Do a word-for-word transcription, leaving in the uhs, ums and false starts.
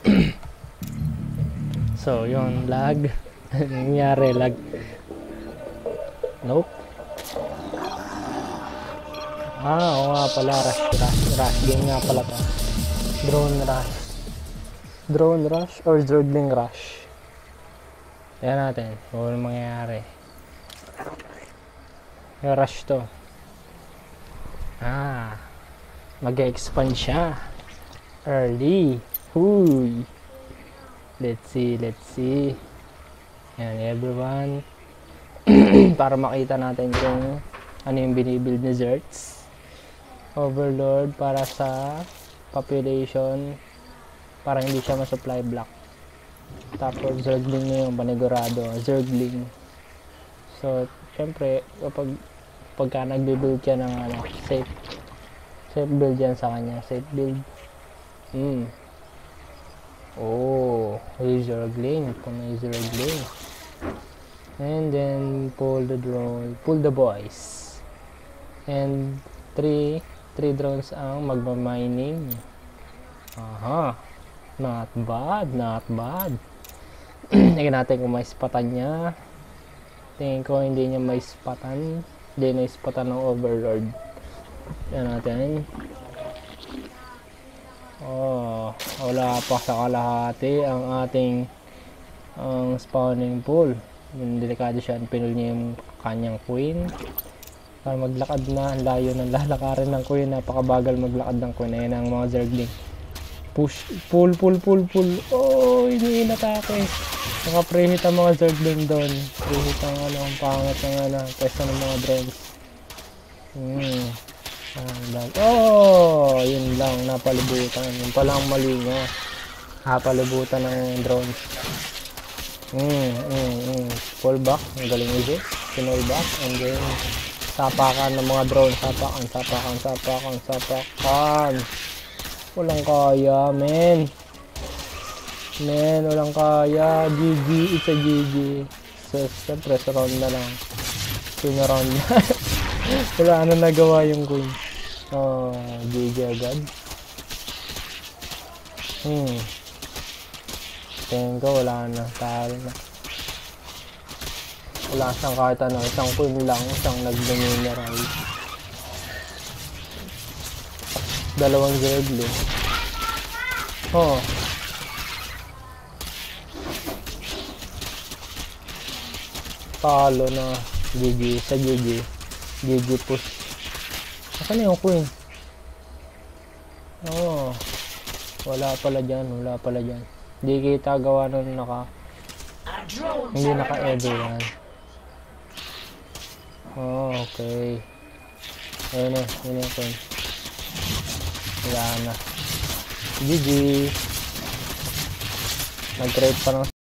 So, yun, lag. Nangyari, lag. Nope. Ah, oo nga pala, rush, rush, rush game nga pala to. Drone rush. Drone rush or Zergling rush. Tignan natin kung ano mangyayari. Yung rush to. Ah, mag-expand siya. Early. Huy. Let's see, let's see. Yan, everyone. Para makita natin kung ano yung binibuild ni Zerts. Overlord para sa population, para hindi siya ma-supply block. Tapos Zergling na yung panigurado, Zergling. So, syempre, kapag pagka nagbe-build ka ng ano, safe safe build yan sa kanya, safe build. Hmm. Oh, Zergling, kung may Zergling. And then pull the drone, pull the boys. And three three drones ang magma-mining. Aha. Not bad, not bad. Tingnan natin kung may spatan niya. Tingin ko hindi niya may spatan. Hindi na spatan ng Overlord. Tingnan natin. Oh, wala pa sa kalahati ang ating ang spawning pool. Yung delikado siya, pinul niya yung kanyang queen. Para maglakad na, layo ng lalakarin ng queen, napakabagal maglakad ng queen. Ayan ang mga Zergling. Push, pull, pull, pull, pull. Oh, hindi inatake. Naka-prehit ang mga Zergling doon. Prehit ang ano, ang pangat ng ano, pesta ng mga drones. Hmm. Oh, yun lang, napalibutan. Yun pala ang mali niya. Napalibutan ng drones. Hmm, hmm, hmm. Pull back, ang galing ito. Pinull back, and then sapakan ng mga drone, sapakan, sapakan, sapakan, sapakan. Walang kaya, men. Men, walang kaya. G G, it's a G G. So, siyempre, sa round na lang. Sinaround na. Wala ano nagawa yung queen. Oh, G G agad. Hmm. Tingin ko, wala na. Talo na. Wala siyang kahit ano, isang queen lang, isang nag-mineralize. Dalawang Zergling. Oh. Talo na. G G, sa G G. G G push. Asan na yung queen? Oh. Wala pala dyan, wala pala dyan. Hindi kita gawa nun naka... Hindi naka-everyone. Oh, okay. Ayun na, yun yung coin. Wala na. G G. Nag-trade pa ng